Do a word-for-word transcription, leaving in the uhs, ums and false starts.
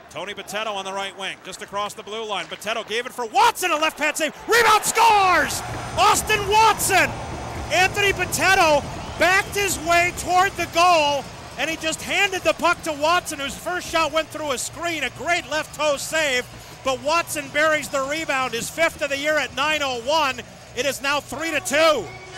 Tony Botetto on the right wing, just across the blue line. Botetto gave it for Watson, a left-hand save. Rebound, scores! Austin Watson! Anthony Botetto backed his way toward the goal, and he just handed the puck to Watson, whose first shot went through a screen. A great left toe save, but Watson buries the rebound, his fifth of the year at nine oh one. It is now three to two.